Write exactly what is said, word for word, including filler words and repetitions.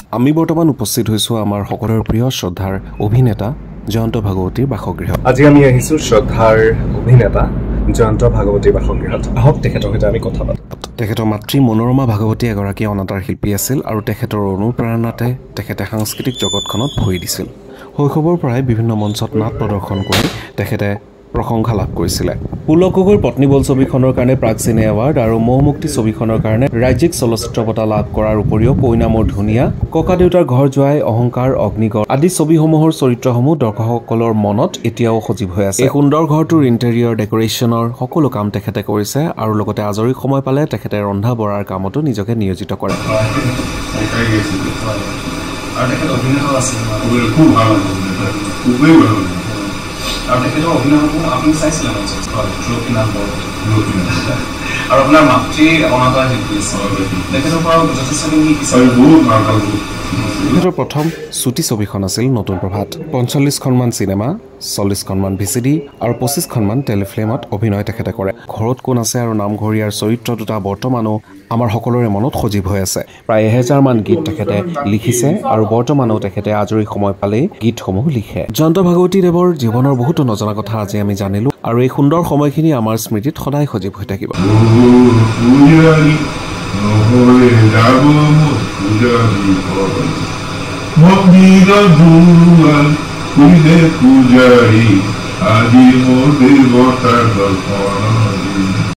আমি বৰ্তমান উপস্থিত হৈছো আমাৰ সকলোৰে প্ৰিয় শ্ৰদ্ধাৰ অভিনেতা জয়ন্ত ভাগৱতীৰ বাসগৃহ। আজি আমি আহিছো শ্ৰদ্ধাৰ অভিনেতা জয়ন্ত ভাগৱতীৰ বাসগৃহত। আহক তেখেতৰ সৈতে আমি কথা পাতো। তেখেতৰ মাতৃ মনোৰমা ভাগৱতী এগৰাকী অনাতাঁৰ শিল্পী আছিল আৰু তেখেতৰ অনুপ্ৰেৰণাতে তেখেতে সাংস্কৃতিক জগতখনত ভৰি দিছিল। শৈশৱৰ পৰাই বিভিন্ন মঞ্চত নাট প্ৰদৰ্শন কৰি তেখেতে প্ৰশংসা লাভ কৰিছিলে। পুলক গগৈৰ পত্নী বল ছবিখনৰ কাৰণে প্ৰাগ চিনে এৱাৰ্ড আৰু মৌমুক্তি ছবিখনৰ কাৰণে ৰাজ্যিক চলচ্চিত্ৰ বঁটা লাভ কৰাৰ উপৰিও কইনা মোৰ ধুনীয়া, ককা দেউতাৰ ঘৰ যোৱাই, অহংকাৰ, অগ্নিগড় আদি ছবিসমূহৰ চৰিত্ৰসমূহ দৰ্শকসকলৰ মনত এতিয়াও সজীৱ হৈ আছে। এই সুন্দৰ ঘৰটোৰ ইণ্টেৰিয়ৰ ডেকৰেশ্যনৰ সকলো কাম তেখেতে কৰিছে আৰু লগতে আজৰি সময় পালে তেখেতে ৰন্ধা বঢ়াৰ কামতো নিজকে নিয়োজিত কৰে। আৰু তেখেতৰ অভিনয়সমূহ আপুনি চাইছিলে আৰু আপোনাৰ মাতৃ অনাতাঁৰ শিল্পী তেখেতৰ পৰা যথেষ্টখিনি তেখেতৰ প্ৰথম চুটি ছবিখন আছিল নতুন প্ৰভাত। পঞ্চল্লিছখনমান চিনেমা, চল্লিছখনমান ভি চি ডি আৰু পঁচিছখনমান টেলিফিল্মত অভিনয় তেখেতে কৰে। ঘৰত কোন আছে আৰু নামঘৰীয়াৰ চৰিত্ৰ দুটা বৰ্তমানো আমাৰ সকলোৰে মনত সজীৱ হৈ আছে। প্ৰায় এহেজাৰমান গীত তেখেতে লিখিছে আৰু বৰ্তমানো তেখেতে আজৰি সময় পালেই গীতসমূহ লিখে। জয়ন্ত ভাগৱতী দেৱৰ জীৱনৰ বহুতো নজনা কথা আজি আমি জানিলো আৰু এই সুন্দৰ সময়খিনি আমাৰ স্মৃতিত সদায় সজীৱ হৈ থাকিব। মন্দিৰ পূজাৰী আজি মোৰ দেৱতাৰ দৰ্শন